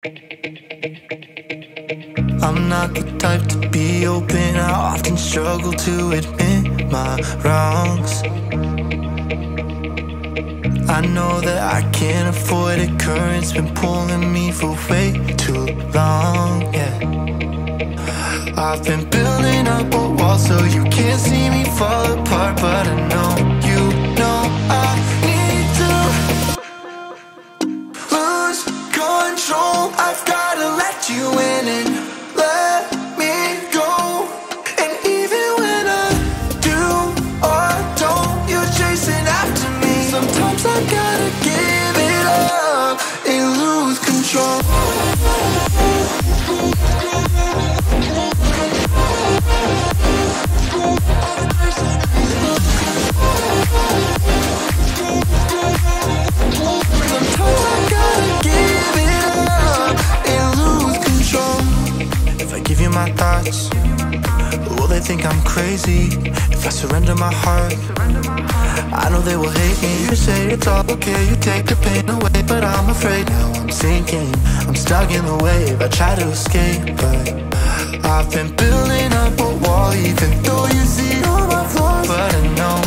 I'm not the type to be open. I often struggle to admit my wrongs. I know that I can't afford it. Current's been pulling me for way too long, yeah. I've been building up a wall so you can't see me fall apart, but I know you know I need to lose control. I've gotta let you in and let me go. And even when I do or don't, you're chasing after me. Sometimes I gotta give it up and lose control. Give you my thoughts, will they think I'm crazy? If I surrender my heart, I know they will hate me. You say it's all okay, you take the pain away, but I'm afraid now I'm sinking. I'm stuck in the wave, I try to escape, but I've been building up a wall, even though you see all my flaws. But I know